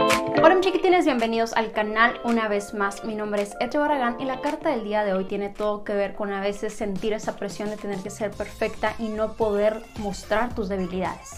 Hola mis chiquitines, bienvenidos al canal una vez más. Mi nombre es Etche Barragán y la carta del día de hoy tiene todo que ver con a veces sentir esa presión de tener que ser perfecta y no poder mostrar tus debilidades.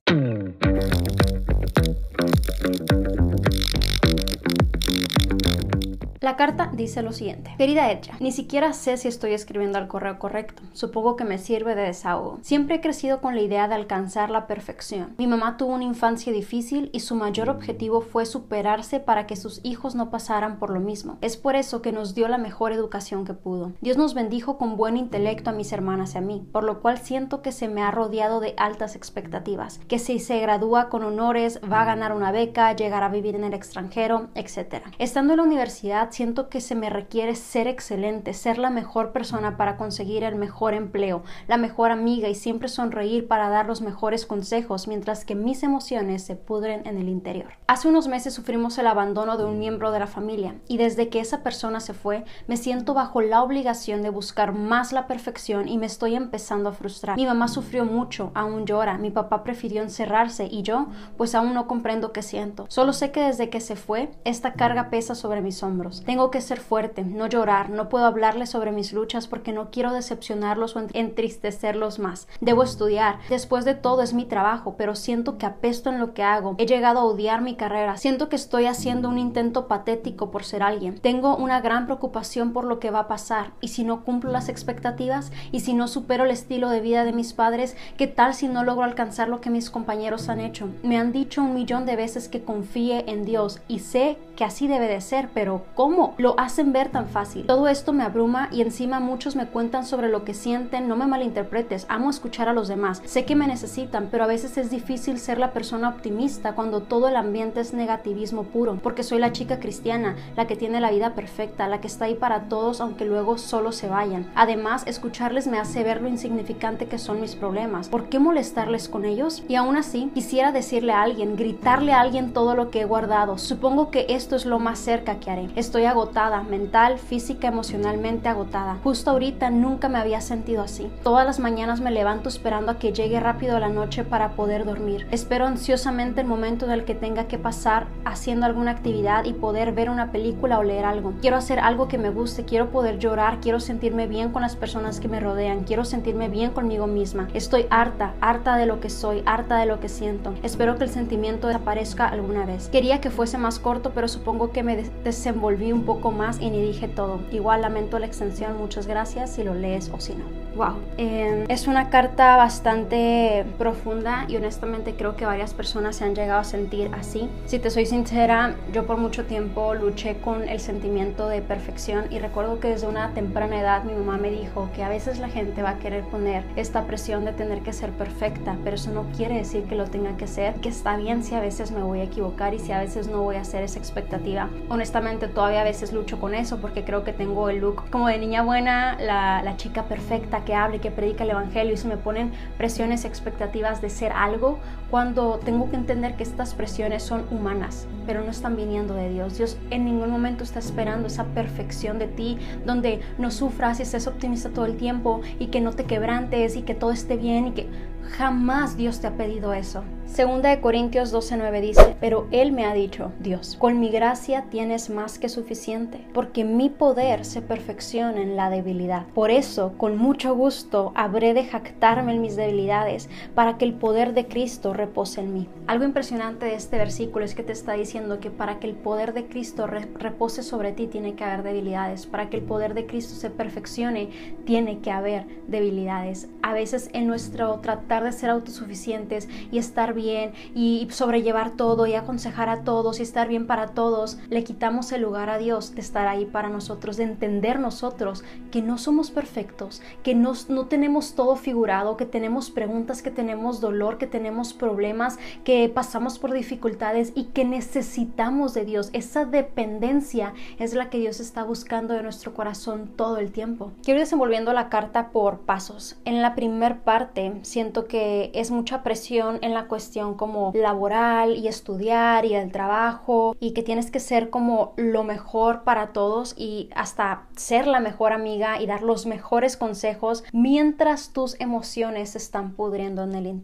La carta dice lo siguiente: querida Etcha, ni siquiera sé si estoy escribiendo al correo correcto. Supongo que me sirve de desahogo. Siempre he crecido con la idea de alcanzar la perfección. Mi mamá tuvo una infancia difícil y su mayor objetivo fue superarse para que sus hijos no pasaran por lo mismo. Es por eso que nos dio la mejor educación que pudo. Dios nos bendijo con buen intelecto a mis hermanas y a mí, por lo cual siento que se me ha rodeado de altas expectativas, que si se gradúa con honores va a ganar una beca, llegar a vivir en el extranjero, etc. Estando en la universidad, siento que se me requiere ser excelente, ser la mejor persona para conseguir el mejor empleo, la mejor amiga y siempre sonreír para dar los mejores consejos, mientras que mis emociones se pudren en el interior. Hace unos meses sufrimos el abandono de un miembro de la familia y desde que esa persona se fue, me siento bajo la obligación de buscar más la perfección y me estoy empezando a frustrar. Mi mamá sufrió mucho, aún llora, mi papá prefirió encerrarse y yo, pues aún no comprendo qué siento. Solo sé que desde que se fue, esta carga pesa sobre mis hombros. Tengo que ser fuerte, no llorar, no puedo hablarles sobre mis luchas porque no quiero decepcionarlos o entristecerlos más. Debo estudiar, después de todo es mi trabajo, pero siento que apesto en lo que hago. He llegado a odiar mi carrera, siento que estoy haciendo un intento patético por ser alguien. Tengo una gran preocupación por lo que va a pasar, y si no cumplo las expectativas, y si no supero el estilo de vida de mis padres, ¿qué tal si no logro alcanzar lo que mis compañeros han hecho? Me han dicho 1,000,000 de veces que confíe en Dios, y sé que así debe de ser, pero ¿cómo? Lo hacen ver tan fácil. Todo esto me abruma y encima muchos me cuentan sobre lo que sienten. No me malinterpretes, amo escuchar a los demás. Sé que me necesitan, pero a veces es difícil ser la persona optimista cuando todo el ambiente es negativismo puro, porque soy la chica cristiana, la que tiene la vida perfecta, la que está ahí para todos aunque luego solo se vayan. Además, escucharles me hace ver lo insignificante que son mis problemas. ¿Por qué molestarles con ellos? Y aún así, quisiera decirle a alguien, gritarle a alguien todo lo que he guardado. Supongo que esto es lo más cerca que haré. Estoy agotada, mental, física, emocionalmente agotada. Justo ahorita nunca me había sentido así. Todas las mañanas me levanto esperando a que llegue rápido la noche para poder dormir. Espero ansiosamente el momento en el que tenga que pasar haciendo alguna actividad y poder ver una película o leer algo. Quiero hacer algo que me guste, quiero poder llorar, quiero sentirme bien con las personas que me rodean, quiero sentirme bien conmigo misma. Estoy harta de lo que soy, harta de lo que siento. Espero que el sentimiento desaparezca alguna vez. Quería que fuese más corto, pero supongo que me desenvolví un poco más y ni dije todo. Igual lamento la extensión, muchas gracias si lo lees o si no. Wow, es una carta bastante profunda y honestamente creo que varias personas se han llegado a sentir así. Si te soy sincera, yo por mucho tiempo luché con el sentimiento de perfección y recuerdo que desde una temprana edad mi mamá me dijo que a veces la gente va a querer poner esta presión de tener que ser perfecta, pero eso no quiere decir que lo tenga que ser, que está bien si a veces me voy a equivocar y si a veces no voy a hacer esa expectativa. Honestamente todavía a veces lucho con eso porque creo que tengo el look como de niña buena, la chica perfecta que habla y que predica el evangelio, y se me ponen presiones y expectativas de ser algo cuando tengo que entender que estas presiones son humanas, pero no están viniendo de Dios. Dios en ningún momento está esperando esa perfección de ti, donde no sufras y estés optimista todo el tiempo y que no te quebrantes y que todo esté bien, y que jamás Dios te ha pedido eso. Segunda de Corintios 12:9 dice: pero Él me ha dicho, Dios, con mi gracia tienes más que suficiente, porque mi poder se perfecciona en la debilidad. Por eso, con mucho gusto, habré de jactarme en mis debilidades, para que el poder de Cristo repose en mí. Algo impresionante de este versículo es que te está diciendo que para que el poder de Cristo repose sobre ti, tiene que haber debilidades. Para que el poder de Cristo se perfeccione, tiene que haber debilidades. A veces en nuestro tratar de ser autosuficientes y estar bien y sobrellevar todo y aconsejar a todos y estar bien para todos, le quitamos el lugar a Dios de estar ahí para nosotros, de entender nosotros que no somos perfectos, que no tenemos todo figurado, que tenemos preguntas, que tenemos dolor, que tenemos problemas, que pasamos por dificultades y que necesitamos de Dios. Esa dependencia es la que Dios está buscando de nuestro corazón todo el tiempo. Quiero ir desenvolviendo la carta por pasos. En la primer parte siento que es mucha presión en la cuestión como laboral y estudiar y el trabajo, y que tienes que ser como lo mejor para todos y hasta ser la mejor amiga y dar los mejores consejos mientras tus emociones se están pudriendo en el interior.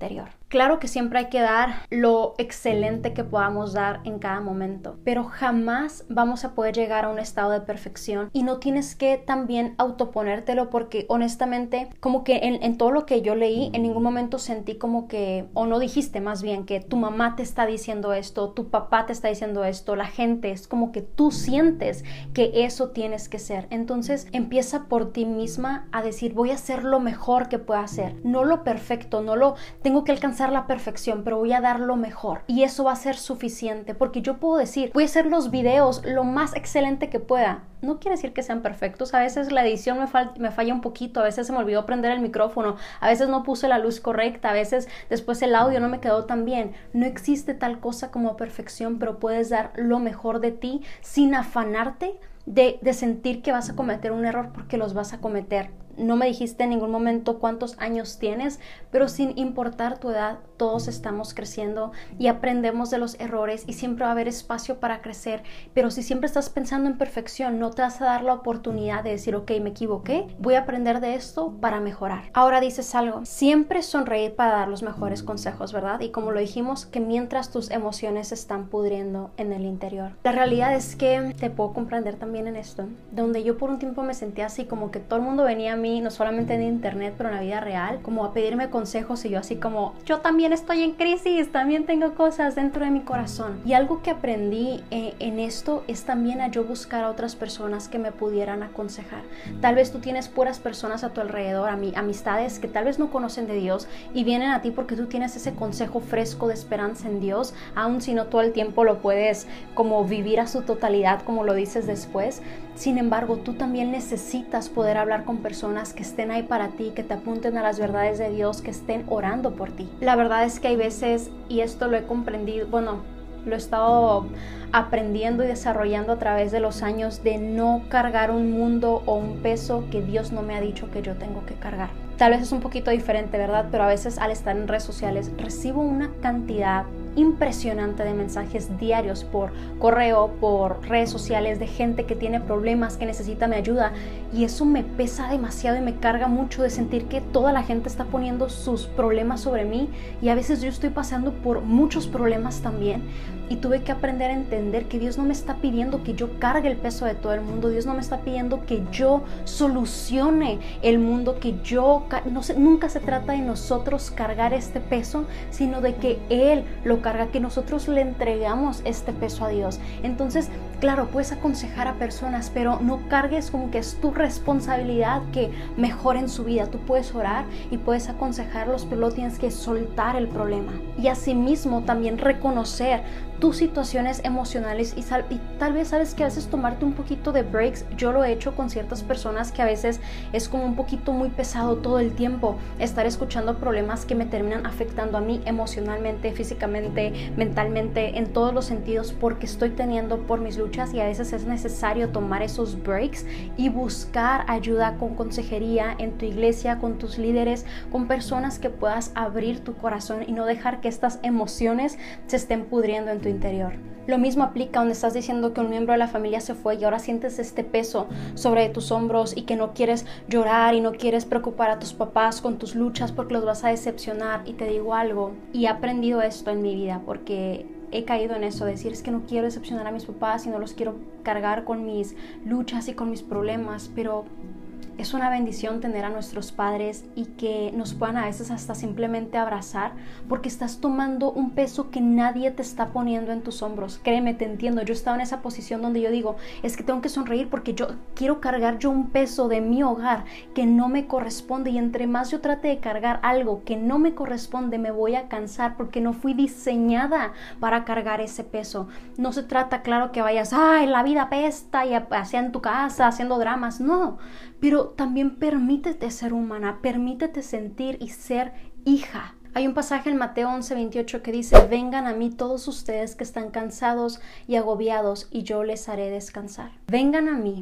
Claro que siempre hay que dar lo excelente que podamos dar en cada momento, pero jamás vamos a poder llegar a un estado de perfección y no tienes que también autoponértelo, porque honestamente como que en todo lo que yo leí en ningún momento sentí como que, o no dijiste más bien, que tu mamá te está diciendo esto, tu papá te está diciendo esto, la gente, es como que tú sientes que eso tienes que ser. Entonces empieza por ti misma a decir, voy a hacer lo mejor que pueda hacer, no lo perfecto, no lo tengo que alcanzar la perfección, pero voy a dar lo mejor y eso va a ser suficiente, porque yo puedo decir, voy a hacer los videos lo más excelente que pueda. No quiere decir que sean perfectos, a veces la edición me falla un poquito, a veces se me olvidó prender el micrófono, a veces no puse la luz correcta, a veces después el audio no me quedó tan bien. No existe tal cosa como perfección, pero puedes dar lo mejor de ti sin afanarte de sentir que vas a cometer un error, porque los vas a cometer. No me dijiste en ningún momento cuántos años tienes, pero sin importar tu edad, todos estamos creciendo y aprendemos de los errores y siempre va a haber espacio para crecer. Pero si siempre estás pensando en perfección, no te vas a dar la oportunidad de decir, ok, me equivoqué, voy a aprender de esto para mejorar. Ahora dices algo, siempre sonreír para dar los mejores consejos, ¿verdad? Y como lo dijimos, que mientras tus emociones se están pudriendo en el interior. La realidad es que te puedo comprender también en esto, donde yo por un tiempo me sentía así, como que todo el mundo venía a mí, no solamente en internet, pero en la vida real, como a pedirme consejos, y yo así como, yo también estoy en crisis, también tengo cosas dentro de mi corazón. Y algo que aprendí en esto es también a yo buscar a otras personas que me pudieran aconsejar. Tal vez tú tienes puras personas a tu alrededor, amistades que tal vez no conocen de Dios y vienen a ti porque tú tienes ese consejo fresco de esperanza en Dios, aun si no todo el tiempo lo puedes como vivir a su totalidad, como lo dices después. Sin embargo, tú también necesitas poder hablar con personas que estén ahí para ti, que te apunten a las verdades de Dios, que estén orando por ti. La verdad es que hay veces, y esto lo he comprendido, bueno, lo he estado aprendiendo y desarrollando a través de los años, de no cargar un mundo o un peso que Dios no me ha dicho que yo tengo que cargar. Tal vez es un poquito diferente, ¿verdad? Pero a veces al estar en redes sociales recibo una cantidad impresionante de mensajes diarios por correo, por redes sociales, de gente que tiene problemas, que necesita mi ayuda, y eso me pesa demasiado y me carga mucho de sentir que toda la gente está poniendo sus problemas sobre mí, y a veces yo estoy pasando por muchos problemas también, y tuve que aprender a entender que Dios no me está pidiendo que yo cargue el peso de todo el mundo. Dios no me está pidiendo que yo solucione el mundo, que yo, nunca se trata de nosotros cargar este peso, sino de que Él lo carga, que nosotros le entregamos este peso a Dios. Entonces, claro, puedes aconsejar a personas, pero no cargues como que es tu responsabilidad que mejoren su vida. Tú puedes orar y puedes aconsejarlos, pero luego tienes que soltar el problema. Y asimismo también reconocer tus situaciones emocionales y tal vez sabes que a veces tomarte un poquito de breaks. Yo lo he hecho con ciertas personas que a veces es como un poquito muy pesado todo el tiempo estar escuchando problemas que me terminan afectando a mí emocionalmente, físicamente, mentalmente, en todos los sentidos, porque estoy teniendo por mis luchas, y a veces es necesario tomar esos breaks y buscar ayuda con consejería en tu iglesia, con tus líderes, con personas que puedas abrir tu corazón y no dejar que estas emociones se estén pudriendo en tu interior. Lo mismo aplica donde estás diciendo que un miembro de la familia se fue y ahora sientes este peso sobre tus hombros y que no quieres llorar y no quieres preocupar a tus papás con tus luchas porque los vas a decepcionar. Y te digo algo, y he aprendido esto en mi vida porque he caído en eso, decir es que no quiero decepcionar a mis papás y no los quiero cargar con mis luchas y con mis problemas, pero es una bendición tener a nuestros padres y que nos puedan a veces hasta simplemente abrazar, porque estás tomando un peso que nadie te está poniendo en tus hombros. Créeme, te entiendo. Yo estaba en esa posición donde yo digo, es que tengo que sonreír porque yo quiero cargar yo un peso de mi hogar que no me corresponde, y entre más yo trate de cargar algo que no me corresponde, me voy a cansar porque no fui diseñada para cargar ese peso. No se trata, claro, que vayas, ay, la vida apesta y hacia en tu casa haciendo dramas, no. Pero también permítete ser humana, permítete sentir y ser hija. Hay un pasaje en Mateo 11:28 que dice, vengan a mí todos ustedes que están cansados y agobiados y yo les haré descansar. Vengan a mí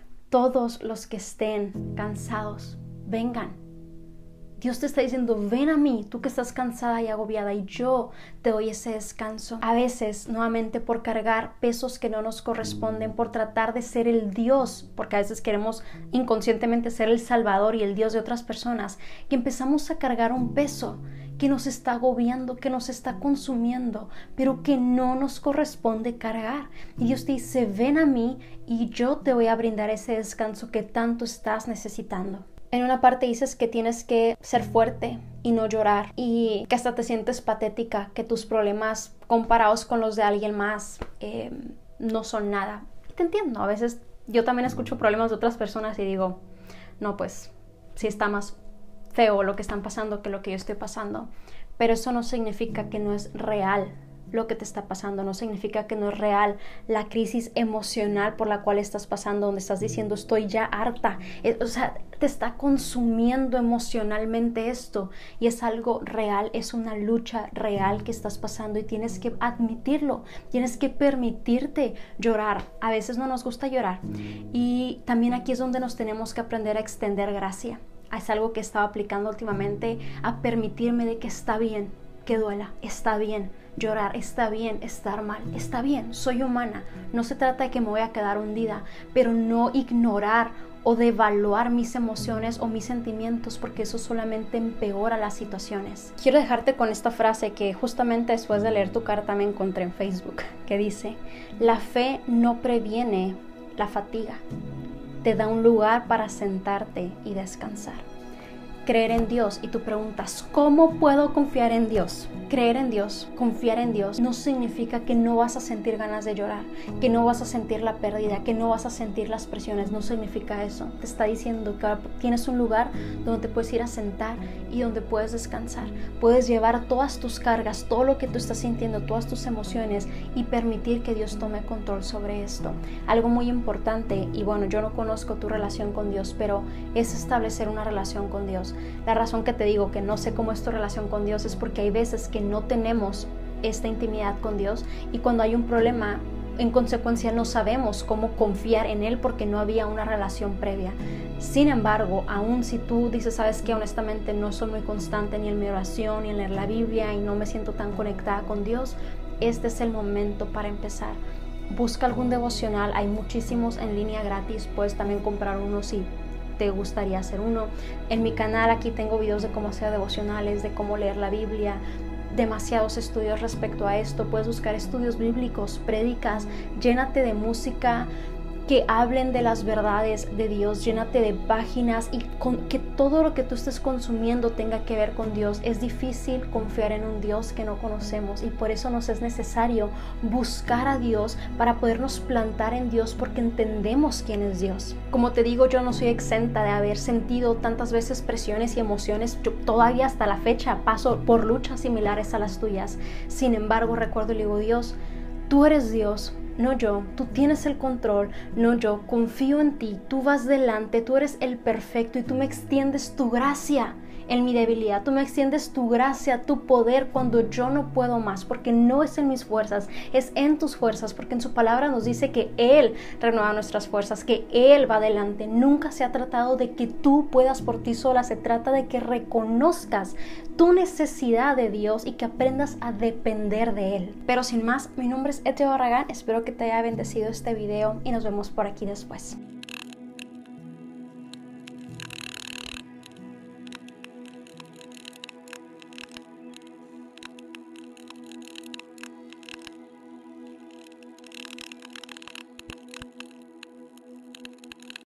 todos los que estén cansados, vengan. Dios te está diciendo, ven a mí, tú que estás cansada y agobiada, y yo te doy ese descanso. A veces, nuevamente, por cargar pesos que no nos corresponden, por tratar de ser el Dios, porque a veces queremos inconscientemente ser el Salvador y el Dios de otras personas, que empezamos a cargar un peso que nos está agobiando, que nos está consumiendo, pero que no nos corresponde cargar. Y Dios te dice, ven a mí y yo te voy a brindar ese descanso que tanto estás necesitando. En una parte dices que tienes que ser fuerte y no llorar, y que hasta te sientes patética, que tus problemas comparados con los de alguien más no son nada. Y te entiendo, a veces yo también escucho problemas de otras personas y digo, no, pues sí está más feo lo que están pasando que lo que yo estoy pasando, pero eso no significa que no es real lo que te está pasando, no significa que no es real la crisis emocional por la cual estás pasando, donde estás diciendo estoy ya harta, o sea, te está consumiendo emocionalmente esto, y es algo real, es una lucha real que estás pasando y tienes que admitirlo, tienes que permitirte llorar. A veces no nos gusta llorar, y también aquí es donde nos tenemos que aprender a extender gracia. Es algo que he estado aplicando últimamente, a permitirme de que está bien que duela, está bien llorar, está bien estar mal, está bien, soy humana. No se trata de que me voy a quedar hundida, pero no ignorar o devaluar mis emociones o mis sentimientos, porque eso solamente empeora las situaciones. Quiero dejarte con esta frase que justamente después de leer tu carta me encontré en Facebook, que dice, la fe no previene la fatiga, te da un lugar para sentarte y descansar. Creer en Dios, y tú preguntas, ¿cómo puedo confiar en Dios? Creer en Dios, confiar en Dios, no significa que no vas a sentir ganas de llorar, que no vas a sentir la pérdida, que no vas a sentir las presiones. No significa eso. Te está diciendo que ahora tienes un lugar donde te puedes ir a sentar y donde puedes descansar. Puedes llevar todas tus cargas, todo lo que tú estás sintiendo, todas tus emociones, y permitir que Dios tome control sobre esto. Algo muy importante, y bueno, yo no conozco tu relación con Dios, pero es establecer una relación con Dios. La razón que te digo que no sé cómo es tu relación con Dios es porque hay veces que no tenemos esta intimidad con Dios, y cuando hay un problema, en consecuencia no sabemos cómo confiar en Él porque no había una relación previa. Sin embargo, aun si tú dices, sabes que honestamente no soy muy constante ni en mi oración ni en leer la Biblia y no me siento tan conectada con Dios, este es el momento para empezar. Busca algún devocional, hay muchísimos en línea gratis, puedes también comprar uno si te gustaría hacer uno. En mi canal aquí tengo videos de cómo hacer devocionales, de cómo leer la Biblia, demasiados estudios respecto a esto. Puedes buscar estudios bíblicos, prédicas, llénate de música que hablen de las verdades de Dios, llénate de páginas y que todo lo que tú estés consumiendo tenga que ver con Dios. Es difícil confiar en un Dios que no conocemos, y por eso nos es necesario buscar a Dios para podernos plantar en Dios, porque entendemos quién es Dios. Como te digo, yo no soy exenta de haber sentido tantas veces presiones y emociones. Yo todavía hasta la fecha paso por luchas similares a las tuyas. Sin embargo, recuerdo y le digo, Dios, tú eres Dios, no yo, tú tienes el control, no yo, confío en ti, tú vas delante, tú eres el perfecto y tú me extiendes tu gracia en mi debilidad, tú me extiendes tu gracia, tu poder cuando yo no puedo más, porque no es en mis fuerzas, es en tus fuerzas, porque en su palabra nos dice que Él renueva nuestras fuerzas, que Él va adelante. Nunca se ha tratado de que tú puedas por ti sola, se trata de que reconozcas tu necesidad de Dios y que aprendas a depender de Él. Pero sin más, mi nombre es Ete Barragán, espero que te haya bendecido este video y nos vemos por aquí después.